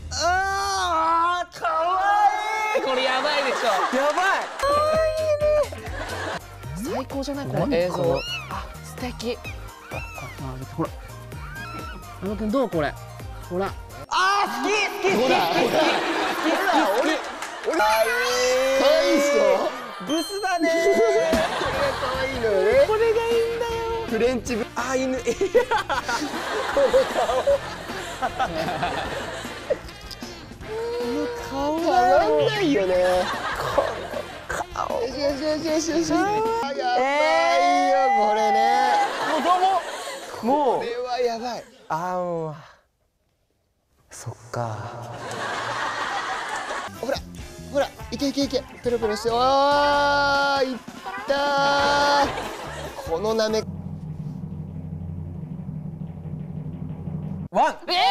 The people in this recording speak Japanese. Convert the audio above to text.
あー、かわいい。これやばいでしょ。やばい。最高じゃないこの映像。あ、素敵。ほら。あのくんどうこれ。ほら。あー、好き好き好き好き好き。俺かわいいっしょ。ブスだねー。かわいいのよね。これがいいんだよ。フレンチブ。あ、犬。この顔。この顔たまんないよね。この顔。よしよしよしよしよし。やばいよこれね。もうどうも。もう。これはやばい。あー、もう。そっか。ほら。ほら、いけいけいけ、ペロペロして、おー、いったー。このなめ。ワン。